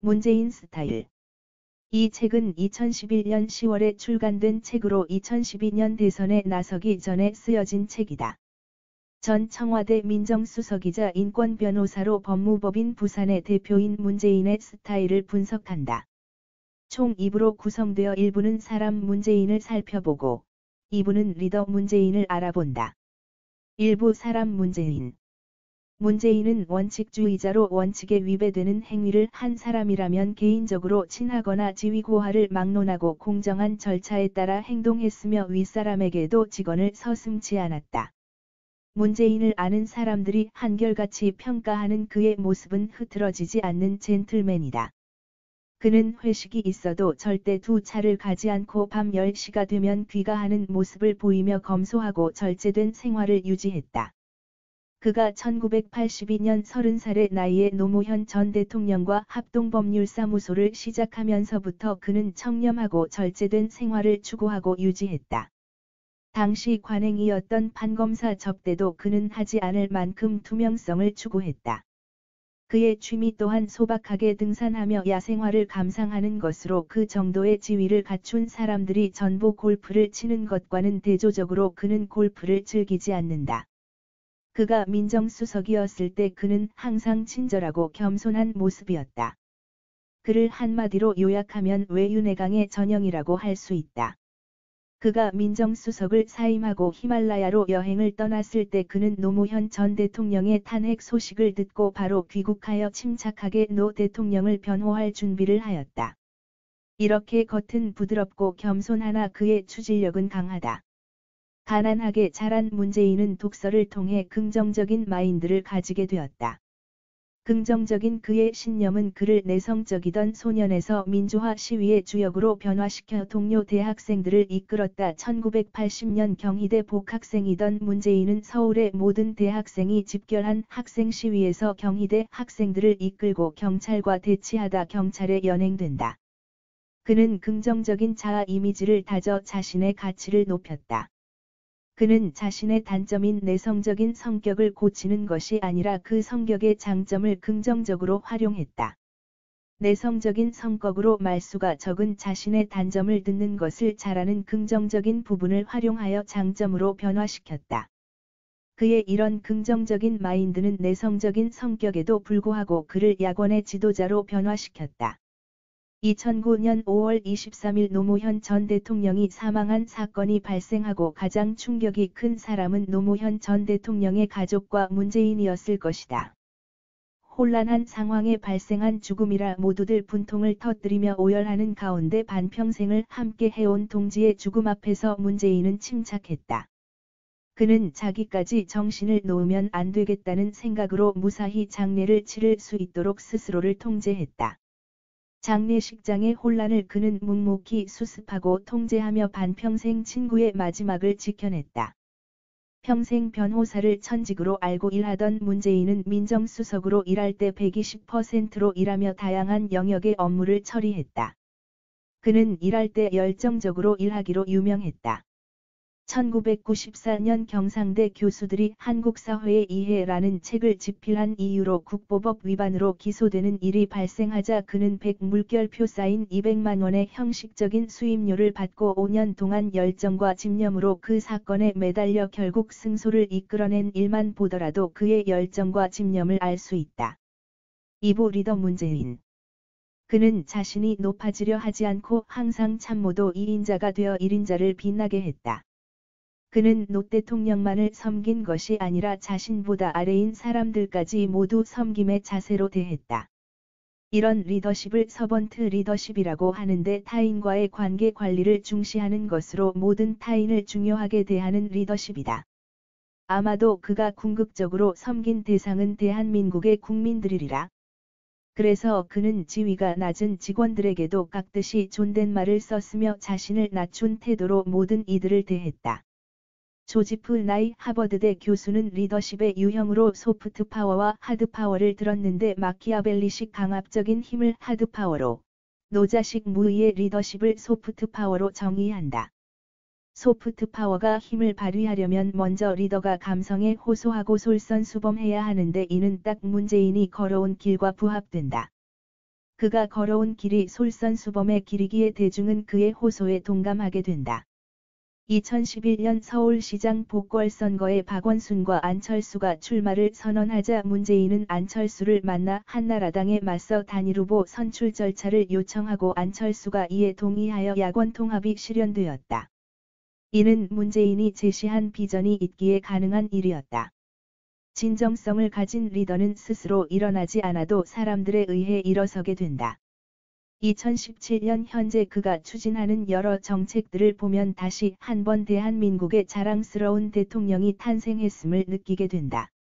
문재인 스타일. 이 책은 2011년 10월에 출간된 책으로 2012년 대선에 나서기 전에 쓰여진 책이다. 전 청와대 민정수석이자 인권변호사로 법무법인 부산의 대표인 문재인의 스타일을 분석한다. 총 2부로 구성되어 1부는 사람 문재인을 살펴보고 2부는 리더 문재인을 알아본다. 1부 사람 문재인. 문재인은 원칙주의자로 원칙에 위배되는 행위를 한 사람이라면 개인적으로 친하거나 지위고하를 막론하고 공정한 절차에 따라 행동했으며 윗사람에게도 직언을 서슴지 않았다. 문재인을 아는 사람들이 한결같이 평가하는 그의 모습은 흐트러지지 않는 젠틀맨이다. 그는 회식이 있어도 절대 두 차를 가지 않고 밤 10시가 되면 귀가하는 모습을 보이며 검소하고 절제된 생활을 유지했다. 그가 1982년 30살의 나이에 노무현 전 대통령과 합동법률사무소를 시작하면서부터 그는 청렴하고 절제된 생활을 추구하고 유지했다. 당시 관행이었던 판검사 접대도 그는 하지 않을 만큼 투명성을 추구했다. 그의 취미 또한 소박하게 등산하며 야생화를 감상하는 것으로 그 정도의 지위를 갖춘 사람들이 전부 골프를 치는 것과는 대조적으로 그는 골프를 즐기지 않는다. 그가 민정수석이었을 때 그는 항상 친절하고 겸손한 모습이었다. 그를 한마디로 요약하면 외유내강의 전형이라고 할 수 있다. 그가 민정수석을 사임하고 히말라야로 여행을 떠났을 때 그는 노무현 전 대통령의 탄핵 소식을 듣고 바로 귀국하여 침착하게 노 대통령을 변호할 준비를 하였다. 이렇게 겉은 부드럽고 겸손하나 그의 추진력은 강하다. 가난하게 자란 문재인은 독서를 통해 긍정적인 마인드를 가지게 되었다. 긍정적인 그의 신념은 그를 내성적이던 소년에서 민주화 시위의 주역으로 변화시켜 동료 대학생들을 이끌었다. 1980년 경희대 복학생이던 문재인은 서울의 모든 대학생이 집결한 학생 시위에서 경희대 학생들을 이끌고 경찰과 대치하다 경찰에 연행된다. 그는 긍정적인 자아 이미지를 다져 자신의 가치를 높였다. 그는 자신의 단점인 내성적인 성격을 고치는 것이 아니라 그 성격의 장점을 긍정적으로 활용했다. 내성적인 성격으로 말수가 적은 자신의 단점을 듣는 것을 잘하는 긍정적인 부분을 활용하여 장점으로 변화시켰다. 그의 이런 긍정적인 마인드는 내성적인 성격에도 불구하고 그를 야권의 지도자로 변화시켰다. 2009년 5월 23일 노무현 전 대통령이 사망한 사건이 발생하고 가장 충격이 큰 사람은 노무현 전 대통령의 가족과 문재인이었을 것이다. 혼란한 상황에 발생한 죽음이라 모두들 분통을 터뜨리며 오열하는 가운데 반평생을 함께 해온 동지의 죽음 앞에서 문재인은 침착했다. 그는 자기까지 정신을 놓으면 안 되겠다는 생각으로 무사히 장례를 치를 수 있도록 스스로를 통제했다. 장례식장의 혼란을 그는 묵묵히 수습하고 통제하며 반평생 친구의 마지막을 지켜냈다. 평생 변호사를 천직으로 알고 일하던 문재인은 민정수석으로 일할 때 120%로 일하며 다양한 영역의 업무를 처리했다. 그는 일할 때 열정적으로 일하기로 유명했다. 1994년 경상대 교수들이 한국사회의 이해라는 책을 집필한 이유로 국보법 위반으로 기소되는 일이 발생하자 그는 100물결표 쌓인 200만 원의 형식적인 수임료를 받고 5년 동안 열정과 집념으로 그 사건에 매달려 결국 승소를 이끌어낸 일만 보더라도 그의 열정과 집념을 알 수 있다. 2부 리더 문재인. 그는 자신이 높아지려 하지 않고 항상 참모도 2인자가 되어 1인자를 빛나게 했다. 그는 노 대통령만을 섬긴 것이 아니라 자신보다 아래인 사람들까지 모두 섬김의 자세로 대했다. 이런 리더십을 서번트 리더십이라고 하는데 타인과의 관계 관리를 중시하는 것으로 모든 타인을 중요하게 대하는 리더십이다. 아마도 그가 궁극적으로 섬긴 대상은 대한민국의 국민들이리라. 그래서 그는 지위가 낮은 직원들에게도 깍듯이 존댓말을 썼으며 자신을 낮춘 태도로 모든 이들을 대했다. 조지프 나이 하버드대 교수는 리더십의 유형으로 소프트 파워와 하드 파워를 들었는데 마키아벨리식 강압적인 힘을 하드 파워로, 노자식 무의의 리더십을 소프트 파워로 정의한다. 소프트 파워가 힘을 발휘하려면 먼저 리더가 감성에 호소하고 솔선수범해야 하는데 이는 딱 문재인이 걸어온 길과 부합된다. 그가 걸어온 길이 솔선수범의 길이기에 대중은 그의 호소에 동감하게 된다. 2011년 서울시장 보궐선거에 박원순과 안철수가 출마를 선언하자 문재인은 안철수를 만나 한나라당에 맞서 단일후보 선출 절차를 요청하고 안철수가 이에 동의하여 야권 통합이 실현되었다. 이는 문재인이 제시한 비전이 있기에 가능한 일이었다. 진정성을 가진 리더는 스스로 일어나지 않아도 사람들에 의해 일어서게 된다. 2017년 현재 그가 추진하는 여러 정책들을 보면 다시 한번 대한민국의 자랑스러운 대통령이 탄생했음을 느끼게 된다.